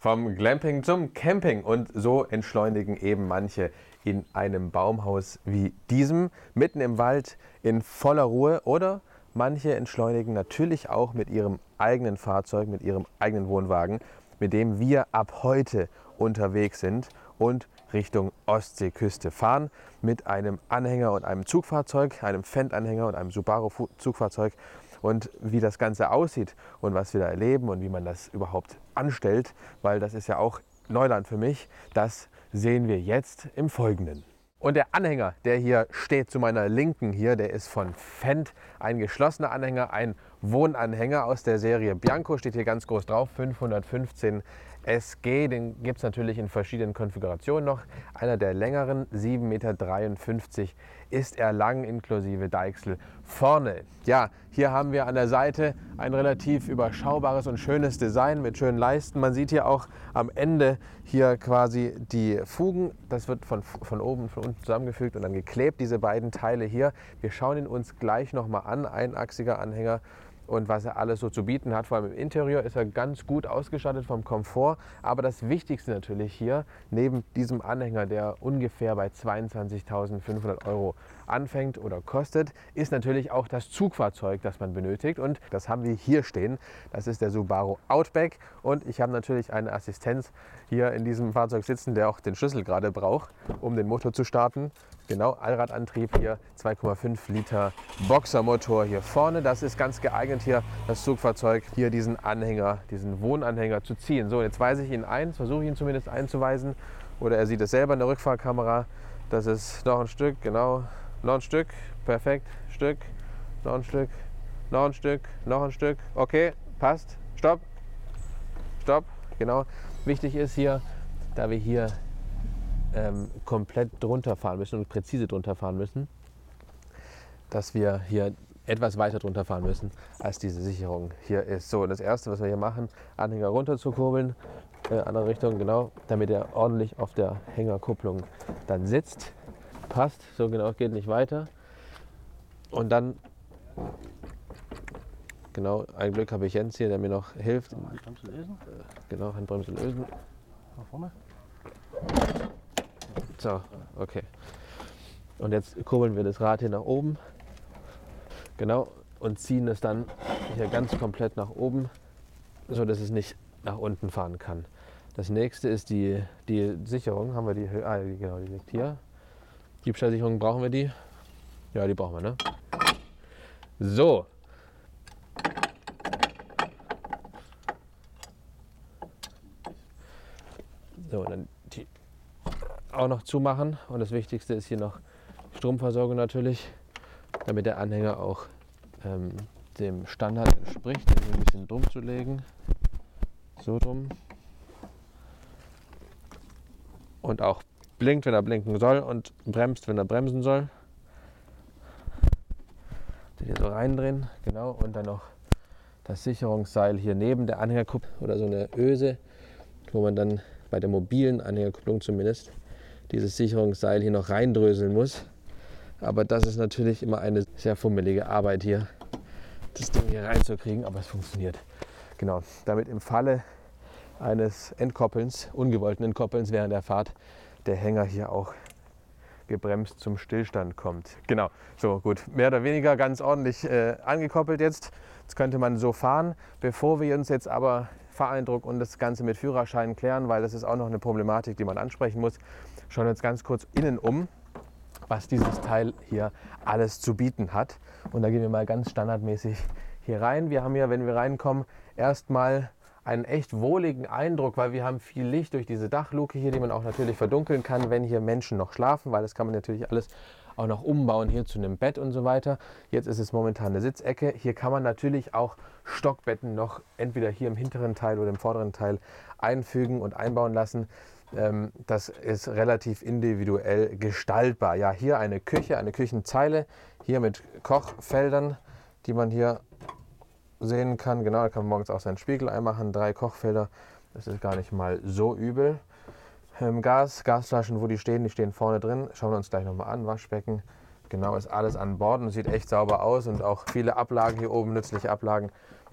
Vom Glamping zum Camping und so entschleunigen eben manche in einem Baumhaus wie diesem, mitten im Wald in voller Ruhe, oder manche entschleunigen natürlich auch mit ihrem eigenen Fahrzeug, mit ihrem eigenen Wohnwagen, mit dem wir ab heute unterwegs sind und Richtung Ostseeküste fahren, mit einem Anhänger und einem Zugfahrzeug, einem Fendt-Anhänger und einem Subaru-Zugfahrzeug. Und wie das Ganze aussieht und was wir da erleben und wie man das überhaupt anstellt, weil das ist ja auch Neuland für mich, das sehen wir jetzt im Folgenden. Und der Anhänger, der hier steht zu meiner Linken hier, der ist von Fendt, ein geschlossener Anhänger, ein Wohnanhänger aus der Serie Bianco, steht hier ganz groß drauf, 515 SG, den gibt es natürlich in verschiedenen Konfigurationen noch. Einer der längeren, 7,53 Meter ist er lang, inklusive Deichsel vorne. Ja, hier haben wir an der Seite ein relativ überschaubares und schönes Design mit schönen Leisten. Man sieht hier auch am Ende hier quasi die Fugen. Das wird von oben und von unten zusammengefügt und dann geklebt, diese beiden Teile hier. Wir schauen ihn uns gleich nochmal an, einachsiger Anhänger. Und was er alles so zu bieten hat, vor allem im Interieur ist er ganz gut ausgestattet vom Komfort. Aber das Wichtigste natürlich hier, neben diesem Anhänger, der ungefähr bei 22.500 € anfängt oder kostet, ist natürlich auch das Zugfahrzeug, das man benötigt. Und das haben wir hier stehen. Das ist der Subaru Outback. Und ich habe natürlich eine Assistenz hier in diesem Fahrzeug sitzen, der auch den Schlüssel gerade braucht, um den Motor zu starten. Genau, Allradantrieb hier, 2,5 Liter Boxermotor hier vorne. Das ist ganz geeignet hier, das Zugfahrzeug, hier diesen Anhänger, diesen Wohnanhänger zu ziehen. So, jetzt weise ich ihn ein, versuche ihn zumindest einzuweisen. Oder er sieht es selber in der Rückfahrkamera. Das ist noch ein Stück, genau, noch ein Stück, perfekt, Stück, noch ein Stück, noch ein Stück, noch ein Stück. Okay, passt, stopp, stopp, genau. Wichtig ist hier, da wir hier komplett drunter fahren müssen und präzise drunter fahren müssen, dass wir hier etwas weiter drunter fahren müssen, als diese Sicherung hier ist. So, das erste, was wir hier machen, Anhänger runter zu kurbeln, andere Richtung, genau, damit er ordentlich auf der Hängerkupplung dann sitzt. Passt, so genau, geht nicht weiter. Und dann, genau, ein Glück habe ich Jens hier, der mir noch hilft. Handbremse lösen. Genau, Handbremse lösen. Nach vorne. So, okay. Und jetzt kurbeln wir das Rad hier nach oben. Genau. Und ziehen es dann hier ganz komplett nach oben, so dass es nicht nach unten fahren kann. Das nächste ist die Sicherung. Haben wir die? Genau, die liegt hier. Diebstahlsicherung, brauchen wir die? Ja, die brauchen wir, ne? So. So, und dann die auch noch zumachen. Und das Wichtigste ist hier noch Stromversorgung natürlich, damit der Anhänger auch dem Standard entspricht, ein bisschen drum zu legen. So drum. Und auch blinkt, wenn er blinken soll, und bremst, wenn er bremsen soll. Den hier so reindrehen, genau. Und dann noch das Sicherungsseil hier neben der Anhängerkupplung oder so eine Öse, wo man dann bei der mobilen Anhängerkupplung zumindest dieses Sicherungsseil hier noch reindröseln muss. Aber das ist natürlich immer eine sehr fummelige Arbeit hier, das Ding hier reinzukriegen, aber es funktioniert. Genau, damit im Falle eines Entkoppelns, ungewollten Entkoppelns während der Fahrt, der Hänger hier auch gebremst zum Stillstand kommt. Genau, so gut, mehr oder weniger ganz ordentlich angekoppelt jetzt. Jetzt könnte man so fahren. Bevor wir uns jetzt aber Fahreindruck und das Ganze mit Führerschein klären, weil das ist auch noch eine Problematik, die man ansprechen muss, schauen wir uns ganz kurz innen um, was dieses Teil hier alles zu bieten hat. Und da gehen wir mal ganz standardmäßig hier rein. Wir haben hier, wenn wir reinkommen, erstmal einen echt wohligen Eindruck, weil wir haben viel Licht durch diese Dachluke hier, die man auch natürlich verdunkeln kann, wenn hier Menschen noch schlafen, weil das kann man natürlich alles auch noch umbauen hier zu einem Bett und so weiter. Jetzt ist es momentan eine Sitzecke. Hier kann man natürlich auch Stockbetten noch entweder hier im hinteren Teil oder im vorderen Teil einfügen und einbauen lassen. Das ist relativ individuell gestaltbar. Ja, hier eine Küche, eine Küchenzeile, hier mit Kochfeldern, die man hier sehen kann. Genau, da kann man morgens auch seinen Spiegel einmachen, 3 Kochfelder, das ist gar nicht mal so übel. Gasflaschen, wo die stehen vorne drin, schauen wir uns gleich nochmal an. Waschbecken, genau, ist alles an Bord und sieht echt sauber aus und auch viele Ablagen hier oben, nützliche Ablagen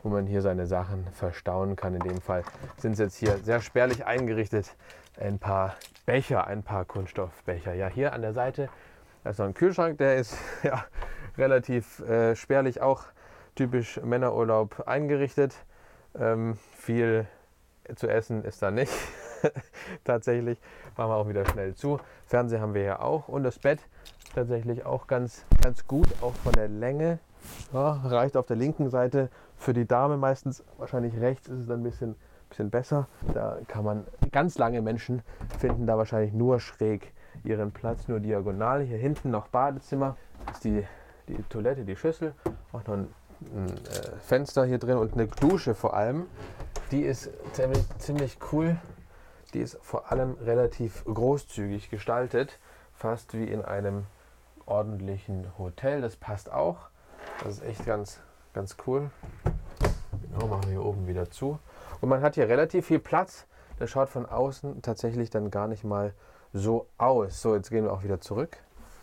wo man hier seine Sachen verstauen kann. In dem Fall sind es jetzt hier sehr spärlich eingerichtet. Ein paar Becher, ein paar Kunststoffbecher. Ja, hier an der Seite ist noch ein Kühlschrank, der ist ja relativ spärlich, auch typisch Männerurlaub eingerichtet. Viel zu essen ist da nicht. Tatsächlich machen wir auch wieder schnell zu. Fernseher haben wir hier auch und das Bett tatsächlich auch ganz gut, auch von der Länge. Ja, reicht auf der linken Seite für die Dame meistens, wahrscheinlich rechts ist es dann ein bisschen besser. Da kann man, ganz lange Menschen finden da wahrscheinlich nur schräg ihren Platz, nur diagonal. Hier hinten noch Badezimmer, ist die Toilette, die Schüssel, auch noch ein Fenster hier drin und eine Dusche vor allem. Die ist ziemlich cool. Die ist vor allem relativ großzügig gestaltet, fast wie in einem ordentlichen Hotel. Das passt auch. Das ist echt ganz cool. Genau, machen wir hier oben wieder zu. Und man hat hier relativ viel Platz. Das schaut von außen tatsächlich dann gar nicht mal so aus. So, jetzt gehen wir auch wieder zurück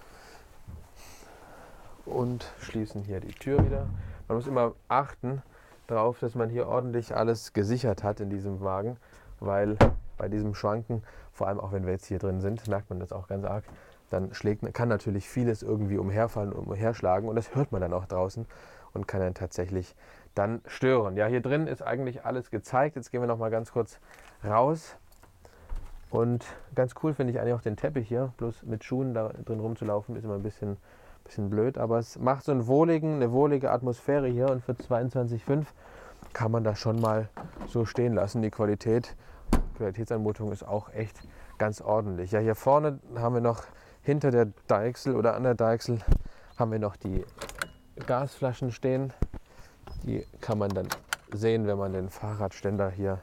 und schließen hier die Tür wieder. Man muss immer achten darauf, dass man hier ordentlich alles gesichert hat in diesem Wagen, weil bei diesem Schwanken, vor allem auch wenn wir jetzt hier drin sind, merkt man das auch ganz arg, dann kann natürlich vieles irgendwie umherfallen und umherschlagen und das hört man dann auch draußen und kann dann tatsächlich dann stören. Ja, hier drin ist eigentlich alles gezeigt. Jetzt gehen wir noch mal ganz kurz raus und ganz cool finde ich eigentlich auch den Teppich hier, bloß mit Schuhen da drin rumzulaufen ist immer ein bisschen blöd, aber es macht so eine wohlige Atmosphäre hier und für 22,5 kann man das schon mal so stehen lassen. Die Qualitätsanmutung ist auch echt ganz ordentlich. Ja, hier vorne haben wir noch hinter der Deichsel oder an der Deichsel haben wir noch die Gasflaschen stehen. Die kann man dann sehen, wenn man den Fahrradständer hier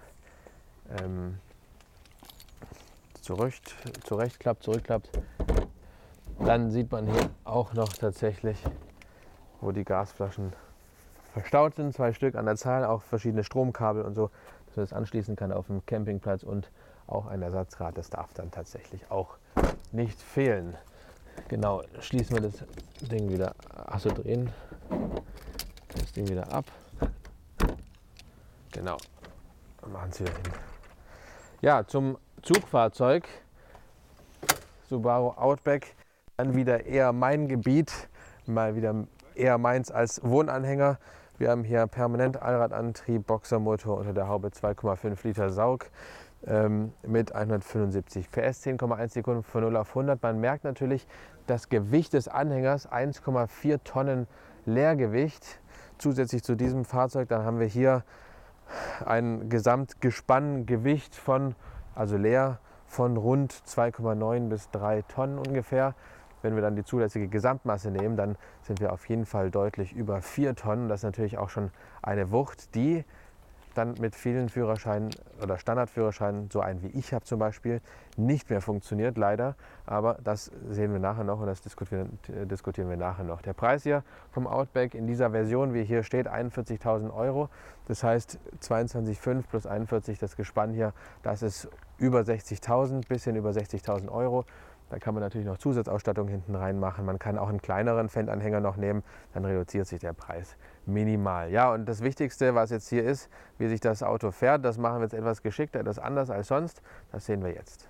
zurückklappt. Dann sieht man hier auch noch tatsächlich, wo die Gasflaschen verstaut sind. 2 Stück an der Zahl, auch verschiedene Stromkabel und so, dass man das anschließen kann auf dem Campingplatz und auch ein Ersatzrad. Das darf dann tatsächlich auch nicht fehlen. Genau, schließen wir das Ding wieder, drehen das Ding wieder ab. Genau, machen es wieder hin. Ja, zum Zugfahrzeug Subaru Outback. Dann wieder eher mein Gebiet, mal wieder eher meins als Wohnanhänger. Wir haben hier permanent Allradantrieb, Boxermotor unter der Haube, 2,5 Liter Saug mit 175 PS, 10,1 Sekunden von 0 auf 100. Man merkt natürlich das Gewicht des Anhängers, 1,4 Tonnen Leergewicht. Zusätzlich zu diesem Fahrzeug, dann haben wir hier ein Gesamtgespanngewicht also leer, von rund 2,9 bis 3 Tonnen ungefähr. Wenn wir dann die zulässige Gesamtmasse nehmen, dann sind wir auf jeden Fall deutlich über 4 Tonnen. Das ist natürlich auch schon eine Wucht, die dann mit vielen Führerscheinen oder Standardführerscheinen, so einen wie ich habe zum Beispiel, nicht mehr funktioniert, leider. Aber das sehen wir nachher noch und das diskutieren wir nachher noch. Der Preis hier vom Outback in dieser Version, wie hier steht, 41.000 Euro. Das heißt 22,5 plus 41, das Gespann hier, das ist über 60.000, bisschen über 60.000 Euro. Da kann man natürlich noch Zusatzausstattung hinten reinmachen. Man kann auch einen kleineren Fendanhänger noch nehmen, dann reduziert sich der Preis minimal. Ja, und das Wichtigste, was jetzt hier ist, wie sich das Auto fährt, das machen wir jetzt etwas geschickter, etwas anders als sonst. Das sehen wir jetzt.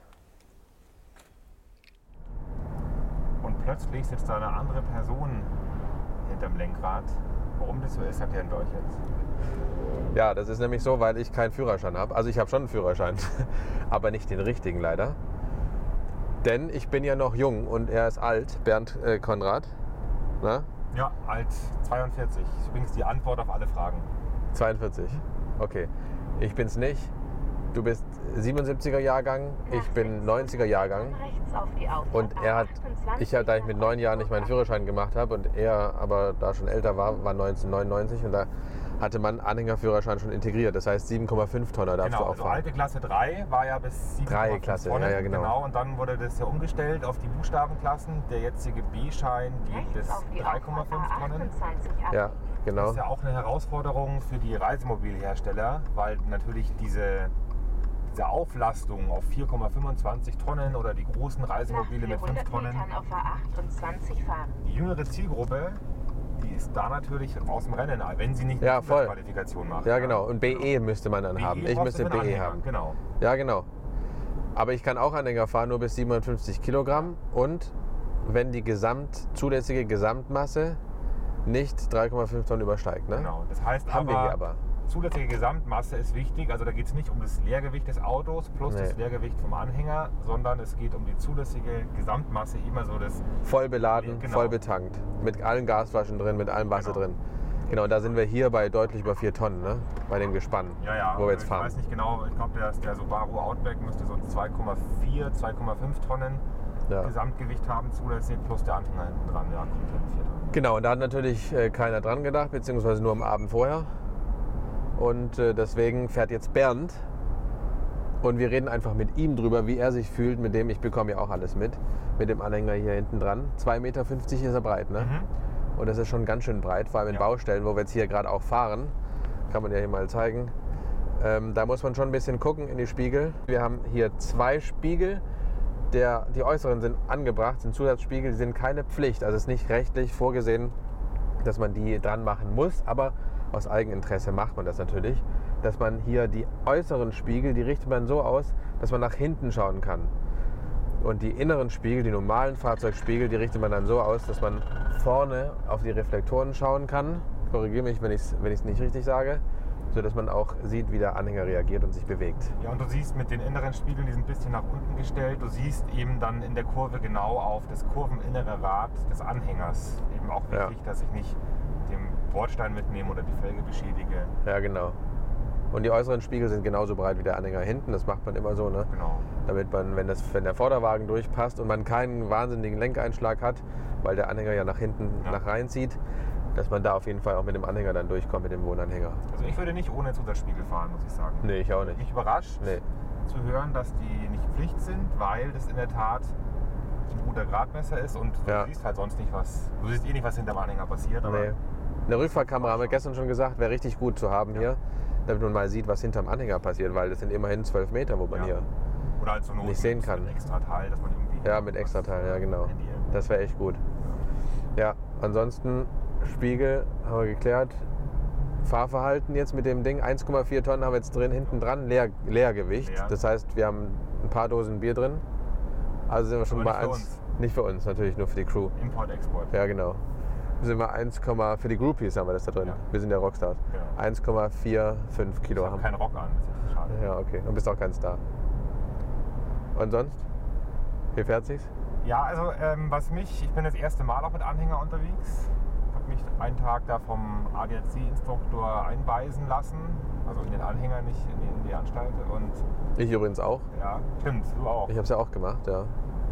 Und plötzlich sitzt da eine andere Person hinterm Lenkrad. Warum das so ist, erklären wir euch jetzt. Ja, das ist nämlich so, weil ich keinen Führerschein habe. Also ich habe schon einen Führerschein, aber nicht den richtigen leider. Denn ich bin ja noch jung und er ist alt, Bernd Konrad. Na? Ja, alt, 42. Das ist übrigens die Antwort auf alle Fragen. 42, okay. Ich bin's nicht. Du bist 77er Jahrgang, ich bin 90er Jahrgang. Und ich hatte, da ich mit 9 Jahren nicht meinen Führerschein gemacht habe und er aber da schon älter war 1999 und da hatte man Anhängerführerschein schon integriert. Das heißt 7,5 Tonner darfst du auch fahren. Also alte Klasse 3 war ja bis 7,5 Tonnen. Ja, genau. Und dann wurde das ja umgestellt auf die Buchstabenklassen. Der jetzige B-Schein geht bis 3,5 Tonnen. Ja, genau. Das ist ja auch eine Herausforderung für die Reisemobilhersteller, weil natürlich diese Auflastung auf 4,25 Tonnen oder die großen Reisemobile mit 5 Tonnen. Die jüngere Zielgruppe die ist da natürlich aus dem Rennen, wenn sie nicht Ja, eine voll. Qualifikation macht. Ja, genau. Und BE müsste man dann BE haben. Ich brauchst müsste du für einen BE Anhänger, haben. Genau. Ja, genau. Aber ich kann auch Anhänger fahren, nur bis 57 Kilogramm. Und wenn die zulässige Gesamtmasse nicht 3,5 Tonnen übersteigt. Ne? Genau. Das heißt Haben wir hier aber. zulässige Gesamtmasse ist wichtig. Also da geht es nicht um das Leergewicht des Autos plus das Leergewicht vom Anhänger, sondern es geht um die zulässige Gesamtmasse, immer so das... Voll beladen, Genau. voll betankt. Mit allen Gasflaschen drin, mit allem Wasser Genau. drin. Genau, da sind wir hier bei deutlich über 4 Tonnen, ne? Bei dem Gespann, Ja, wo wir jetzt ich fahren. weiß nicht genau, ich glaube der Subaru Outback müsste so 2,4, 2,5 Tonnen Ja. Gesamtgewicht haben zulässig, plus der Anhänger hinten dran, ja, kommt hin 4 Tonnen. Genau, und da hat natürlich keiner dran gedacht, beziehungsweise nur am Abend vorher. Und deswegen fährt jetzt Bernd. Und wir reden einfach mit ihm drüber, wie er sich fühlt. Mit dem, ich bekomme ja auch alles mit dem Anhänger hier hinten dran. 2,50 Meter ist er breit, ne? Und das ist schon ganz schön breit, vor allem in Baustellen, wo wir jetzt hier gerade auch fahren. Kann man ja hier mal zeigen. Da muss man schon ein bisschen gucken in die Spiegel. Wir haben hier 2 Spiegel. Die äußeren sind angebracht, sind Zusatzspiegel, die sind keine Pflicht. Also es ist nicht rechtlich vorgesehen, dass man die dran machen muss, aber aus Eigeninteresse macht man das natürlich. Dass man hier die äußeren Spiegel, die richtet man so aus, dass man nach hinten schauen kann. Und die inneren Spiegel, die normalen Fahrzeugspiegel, die richtet man dann so aus, dass man vorne auf die Reflektoren schauen kann. Korrigiere mich, wenn ich es nicht richtig sage. Sodass man auch sieht, wie der Anhänger reagiert und sich bewegt. Ja, und du siehst mit den inneren Spiegeln, die sind ein bisschen nach unten gestellt, du siehst eben dann in der Kurve genau auf das kurveninnere Rad des Anhängers. Eben auch wichtig, dass ich nicht den Bordstein mitnehme oder die Felge beschädige. Ja, genau. Und die äußeren Spiegel sind genauso breit wie der Anhänger hinten. Das macht man immer so, ne? Genau. Damit man, wenn der Vorderwagen durchpasst und man keinen wahnsinnigen Lenkeinschlag hat, weil der Anhänger ja nach hinten nach reinzieht, dass man da auf jeden Fall auch mit dem Anhänger dann durchkommt, mit dem Wohnanhänger. Also ich würde nicht ohne Zusatzspiegel fahren, muss ich sagen. Nee, ich auch nicht. Mich überrascht zu hören, dass die nicht Pflicht sind, weil das in der Tat ein guter Gradmesser ist und du siehst halt sonst nicht was. Du siehst eh nicht, was hinterm Anhänger passiert. Aber Eine Rückfahrkamera, haben wir gestern schon gesagt, wäre richtig gut zu haben hier, damit man mal sieht, was hinterm Anhänger passiert, weil das sind immerhin 12 Meter, wo man hier oder halt so nicht sehen kann. Mit extra Teil, dass man irgendwie... Ja, mit extra Teil, ja genau. Das wäre echt gut. Ja, ansonsten Spiegel haben wir geklärt. Fahrverhalten jetzt mit dem Ding, 1,4 Tonnen haben wir jetzt drin, hinten dran, Leergewicht. Leer. Das heißt, wir haben ein paar Dosen Bier drin. Also sind wir schon Aber bei nicht für 1. uns. Nicht für uns, natürlich nur für die Crew. Import, Export. Ja, genau. Sind wir 1, für die Groupies haben wir das da drin. Ja. Wir sind ja Rockstars. Ja. 1,45 Kilo Ich habe haben. keinen Rock an, das ist schade. Ja, okay. Und bist auch kein Star. Und sonst? Wie fährt sich's? Ja, also ich bin das erste Mal auch mit Anhänger unterwegs. Ich habe mich einen Tag da vom ADAC-Instruktor einweisen lassen. Also in den Anhänger, nicht in die Anstalt. Und Ich übrigens auch. ja, stimmt, du auch. Ich habe es ja auch gemacht, ja.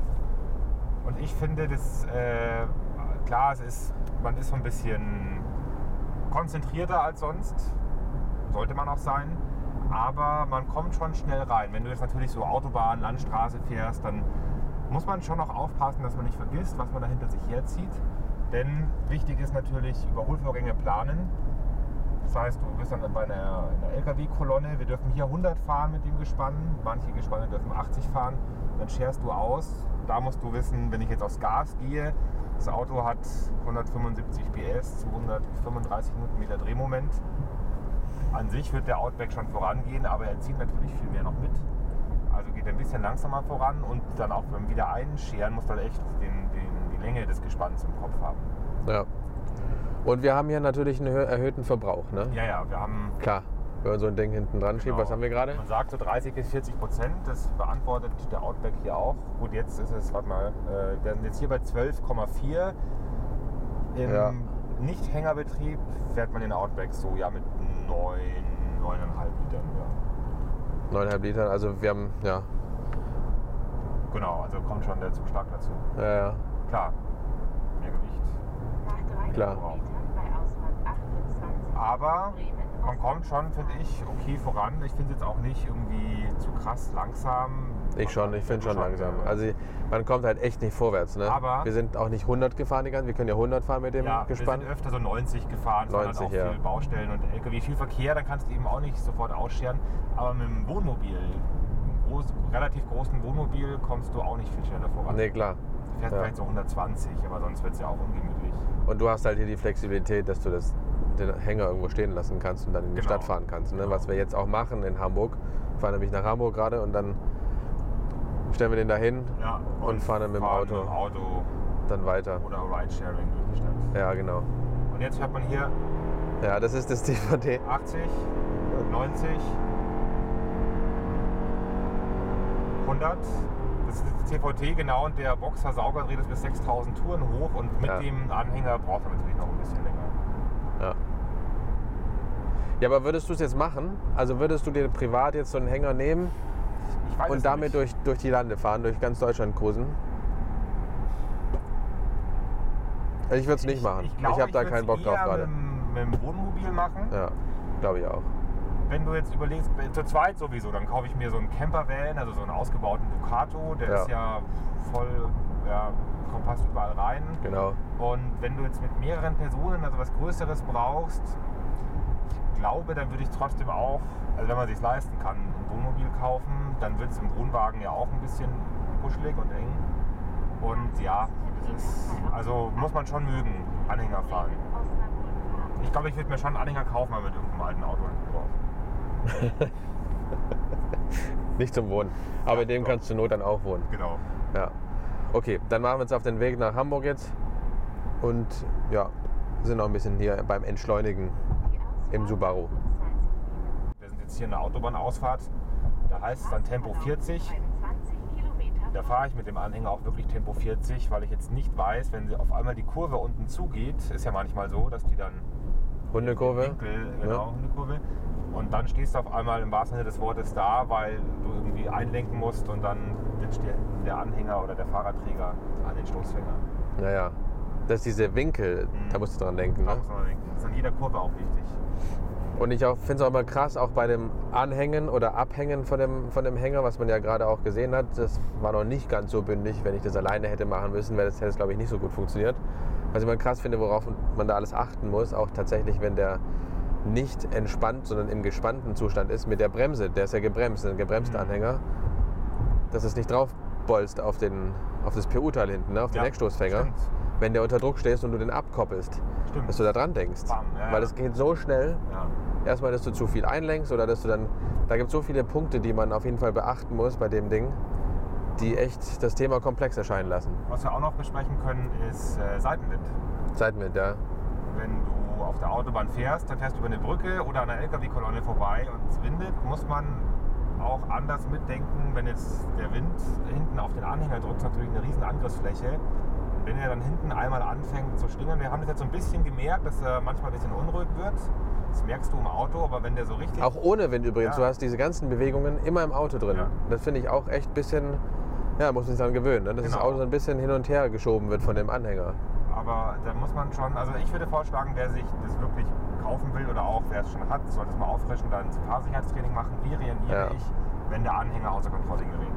Und ich finde das, klar, man ist so ein bisschen konzentrierter als sonst. Sollte man auch sein. Aber man kommt schon schnell rein. Wenn du jetzt natürlich so Autobahn, Landstraße fährst, dann muss man schon noch aufpassen, dass man nicht vergisst, was man da hinter sich herzieht. Denn wichtig ist natürlich Überholvorgänge planen. Das heißt, du bist dann bei einer LKW-Kolonne. Wir dürfen hier 100 fahren mit dem Gespann. Manche Gespanne dürfen 80 fahren. Dann scherst du aus. Da musst du wissen, wenn ich jetzt aufs Gas gehe, das Auto hat 175 PS zu 135 Newtonmeter Drehmoment. An sich wird der Outback schon vorangehen, aber er zieht natürlich viel mehr noch mit. Also geht er ein bisschen langsamer voran und dann auch beim Wiedereinscheren musst du halt echt die Länge des Gespanns im Kopf haben. Ja. Und wir haben hier natürlich einen erhöhten Verbrauch, ne? Ja, wir haben... Klar, wenn man so ein Ding hinten dran schiebt, was haben wir gerade? Man sagt so 30-40%, das beantwortet der Outback hier auch. Gut, jetzt ist es, warte mal, wir sind jetzt hier bei 12,4. Im Nicht-Hängerbetrieb fährt man den Outback so mit 9,5 Litern. Ja. 9,5 Liter, also wir haben, Genau, also kommt schon der Zuschlag dazu. Ja. Klar, mehr Gewicht. Klar. Bei Ausfahrt 28. Aber man kommt schon, finde ich, okay voran. Ich finde es jetzt auch nicht irgendwie zu krass langsam. Ich finde schon langsam. Also man kommt halt echt nicht vorwärts. Ne? Aber wir sind auch nicht 100 gefahren die ganze Zeit. Wir können ja 100 fahren mit dem Gespann. Wir sind öfter so 90 gefahren. 90, auch viel Baustellen und LKW, viel Verkehr, dann kannst du eben auch nicht sofort ausscheren. Aber mit dem Wohnmobil, einem relativ großen Wohnmobil, kommst du auch nicht viel schneller voran. Nee, klar. Du fährst vielleicht so 120, aber sonst wird es ja auch ungemütlich. Und du hast halt hier die Flexibilität, dass du den Hänger irgendwo stehen lassen kannst und dann in die Stadt fahren kannst. Ne? Genau. Was wir jetzt auch machen in Hamburg. Wir fahren nämlich nach Hamburg gerade und dann stellen wir den da hin und fahren dann mit dem Auto dann weiter. Oder Ridesharing durch die Stadt. Ja, genau. Und jetzt fährt man hier Ja, das ist das DVD. 80, 90, 100. Das ist das TVT, genau, und der Boxer-Sauger dreht es bis 6000 Touren hoch und mit dem Anhänger braucht man natürlich noch ein bisschen länger. Ja. Ja, aber würdest du es jetzt machen? Also würdest du dir privat jetzt so einen Hänger nehmen Ich weiß es und damit nicht. durch die Lande fahren, durch ganz Deutschland cruisen? Also ich würde es nicht machen. glaube, Ich habe da keinen Bock drauf eher gerade. Mit dem Wohnmobil machen. Ja, glaube ich auch. Wenn du jetzt überlegst, zu zweit sowieso, dann kaufe ich mir so einen Campervan, also so einen ausgebauten Ducato, der ist ja voll, passt überall rein. Genau. Und wenn du jetzt mit mehreren Personen, also was Größeres brauchst, ich glaube, dann würde ich trotzdem auch, also wenn man es sich leisten kann, ein Wohnmobil kaufen, dann wird es im Wohnwagen ja auch ein bisschen kuschelig und eng. Und ja, also muss man schon mögen, Anhänger fahren. Ich glaube, ich würde mir schon einen Anhänger kaufen, aber mit irgendeinem alten Auto drauf. Nicht zum Wohnen. Aber in dem kannst du zur Not dann auch wohnen. Genau. Ja. Okay, dann machen wir uns auf den Weg nach Hamburg jetzt. Und ja, sind noch ein bisschen hier beim Entschleunigen im Subaru. Wir sind jetzt hier in der Autobahnausfahrt. Da heißt es dann Tempo 40. Da fahre ich mit dem Anhänger auch wirklich Tempo 40, weil ich jetzt nicht weiß, wenn sie auf einmal die Kurve unten zugeht, ist ja manchmal so, dass die dann Hundekurve. Hundekurve. Und dann stehst du auf einmal im wahrsten Sinne des Wortes da, weil du irgendwie einlenken musst und dann ditcht dir der Anhänger oder der Fahrradträger an den Stoßfänger. Naja, das ist diese Winkel, da musst du dran denken. Da Ne? muss man denken. Das ist an jeder Kurve auch wichtig. Und ich finde es auch immer krass, auch bei dem Anhängen oder Abhängen von dem Hänger, was man ja gerade auch gesehen hat, das war noch nicht ganz so bündig. Wenn ich das alleine hätte machen müssen, hätte es, glaube ich, nicht so gut funktioniert. Was ich immer krass finde, worauf man da alles achten muss, auch tatsächlich, wenn der nicht entspannt, sondern im gespannten Zustand ist, mit der Bremse, der ist ja gebremst, ein gebremster Anhänger, dass es nicht drauf bolzt auf das PU-Teil hinten, ne, auf den Heckstoßfänger. Stimmt. Wenn der unter Druck stehst und du den abkoppelst, Stimmt. dass du da dran denkst. Bam, Weil es geht so schnell, Ja. erstmal, dass du zu viel einlenkst oder dass du dann, da gibt es so viele Punkte, die man auf jeden Fall beachten muss bei dem Ding, die echt das Thema komplex erscheinen lassen. Was wir auch noch besprechen können, ist Seitenwind. Seitenwind, ja. Wenn du auf der Autobahn fährst, dann fährst du über eine Brücke oder an einer LKW-Kolonne vorbei und es windet, muss man auch anders mitdenken. Wenn jetzt der Wind hinten auf den Anhänger drückt, ist natürlich eine riesen Angriffsfläche. Und wenn er dann hinten einmal anfängt zu stingern, wir haben das jetzt so ein bisschen gemerkt, dass er manchmal ein bisschen unruhig wird. Das merkst du im Auto, aber wenn der so richtig... Auch ohne Wind übrigens, Ja. du hast diese ganzen Bewegungen immer im Auto drin. Ja. Das finde ich auch echt ein bisschen, ja, muss man sich daran gewöhnen, ne? Dass das Genau. Auto so ein bisschen hin und her geschoben wird von dem Anhänger. Aber da muss man schon, also ich würde vorschlagen, wer sich das wirklich kaufen will oder auch wer es schon hat, sollte es mal auffrischen, dann ein Fahrsicherheitstraining machen. Wie reagiere ich, wenn der Anhänger außer Kontrolle gerät?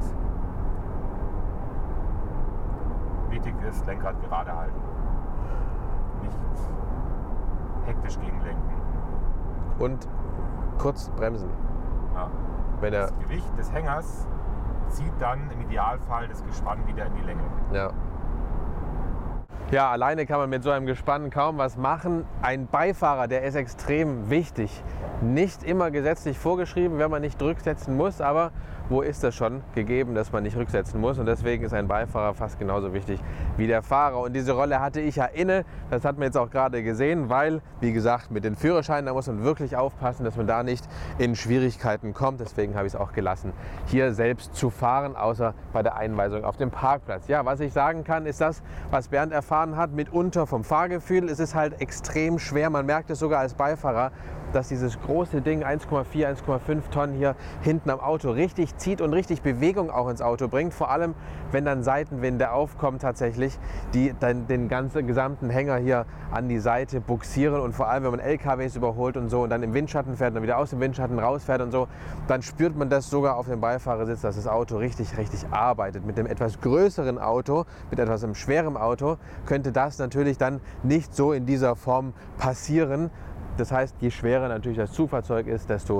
Wichtig ist, Lenkrad gerade halten. Nicht hektisch gegenlenken. Und kurz bremsen. Ja. Wenn er, Das Gewicht des Hängers zieht dann im Idealfall das Gespann wieder in die Länge. ja. Ja, alleine kann man mit so einem Gespann kaum was machen. Ein Beifahrer, der ist extrem wichtig. Nicht immer gesetzlich vorgeschrieben, wenn man nicht rücksetzen muss, aber wo ist das schon gegeben, dass man nicht rücksetzen muss? Und deswegen ist ein Beifahrer fast genauso wichtig wie der Fahrer. Und diese Rolle hatte ich ja inne. Das hat man jetzt auch gerade gesehen, weil, wie gesagt, mit den Führerscheinen, da muss man wirklich aufpassen, dass man da nicht in Schwierigkeiten kommt. Deswegen habe ich es auch gelassen, hier selbst zu fahren, außer bei der Einweisung auf dem Parkplatz. Ja, was ich sagen kann, ist das, was Bernd erfahren hat, mitunter vom Fahrgefühl. Es ist halt extrem schwer. Man merkt es sogar als Beifahrer, dass dieses große Ding, 1,4, 1,5 Tonnen hier hinten am Auto, richtig zieht und richtig Bewegung auch ins Auto bringt. Vor allem, wenn dann Seitenwinde aufkommen tatsächlich, die dann den gesamten Hänger hier an die Seite buxieren. Und vor allem, wenn man LKWs überholt und so und dann im Windschatten fährt und dann wieder aus dem Windschatten rausfährt und so, dann spürt man das sogar auf dem Beifahrersitz, dass das Auto richtig arbeitet. Mit dem etwas größeren Auto, mit etwas schwerem Auto, könnte das natürlich dann nicht so in dieser Form passieren. Das heißt, je schwerer natürlich das Zugfahrzeug ist, desto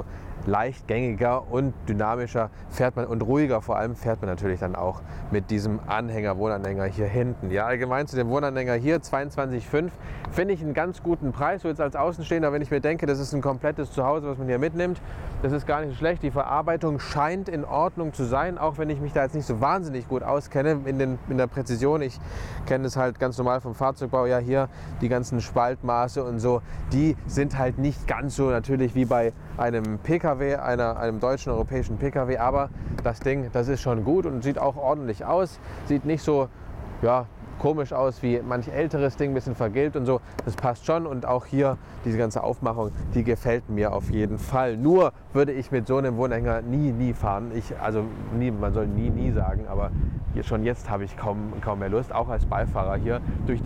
leicht gängiger und dynamischer fährt man und ruhiger vor allem fährt man natürlich dann auch mit diesem Wohnanhänger hier hinten. Ja, allgemein zu dem Wohnanhänger hier 22,5 finde ich einen ganz guten Preis, so jetzt als Außenstehender, wenn ich mir denke, das ist ein komplettes Zuhause, was man hier mitnimmt. Das ist gar nicht so schlecht. Die Verarbeitung scheint in Ordnung zu sein, auch wenn ich mich da jetzt nicht so wahnsinnig gut auskenne in der Präzision. Ich kenne es halt ganz normal vom Fahrzeugbau. Ja, hier die ganzen Spaltmaße und so, die sind halt nicht ganz so natürlich wie bei einem PKW, einem deutschen, europäischen PKW. Aber das Ding, das ist schon gut und sieht auch ordentlich aus. Sieht nicht so, ja, komisch aus wie manch älteres Ding, ein bisschen vergilbt und so. Das passt schon und auch hier diese ganze Aufmachung, die gefällt mir auf jeden Fall. Nur würde ich mit so einem Wohnanhänger nie fahren. Man soll nie sagen, aber schon jetzt habe ich kaum mehr Lust, auch als Beifahrer hier durch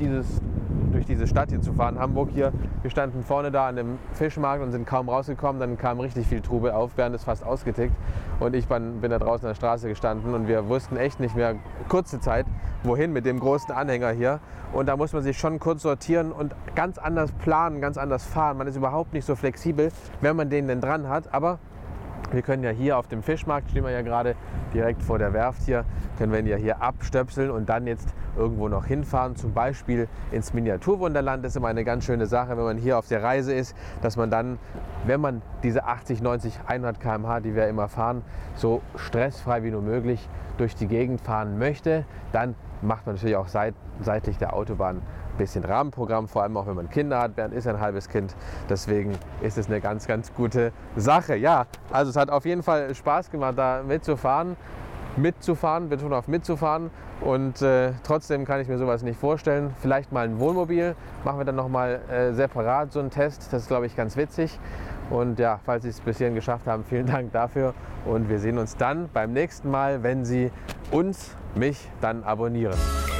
diese Stadt hier zu fahren. Hamburg hier, wir standen vorne da an dem Fischmarkt und sind kaum rausgekommen, dann kam richtig viel Trubel auf, Bernd ist fast ausgetickt und ich bin da draußen an der Straße gestanden und wir wussten echt nicht mehr, kurze Zeit, wohin mit dem großen Anhänger hier und da muss man sich schon kurz sortieren und ganz anders planen, ganz anders fahren. Man ist überhaupt nicht so flexibel, wenn man den denn dran hat, aber wir können ja hier auf dem Fischmarkt, stehen wir ja gerade direkt vor der Werft hier, können wir ihn ja hier abstöpseln und dann jetzt irgendwo noch hinfahren, zum Beispiel ins Miniaturwunderland. Das ist immer eine ganz schöne Sache, wenn man hier auf der Reise ist, dass man dann, wenn man diese 80, 90, 100 km/h, die wir immer fahren, so stressfrei wie nur möglich durch die Gegend fahren möchte, dann macht man natürlich auch seitlich der Autobahn ein bisschen Rahmenprogramm, vor allem auch wenn man Kinder hat. Bernd ist ein halbes Kind, deswegen ist es eine ganz gute Sache. Ja, also es hat auf jeden Fall Spaß gemacht, da mitzufahren, Betonung auf mitzufahren und trotzdem kann ich mir sowas nicht vorstellen. Vielleicht mal ein Wohnmobil, machen wir dann nochmal separat so einen Test, das ist glaube ich ganz witzig. Und ja, falls Sie es bis hierhin geschafft haben, vielen Dank dafür und wir sehen uns dann beim nächsten Mal, wenn Sie mich dann abonnieren.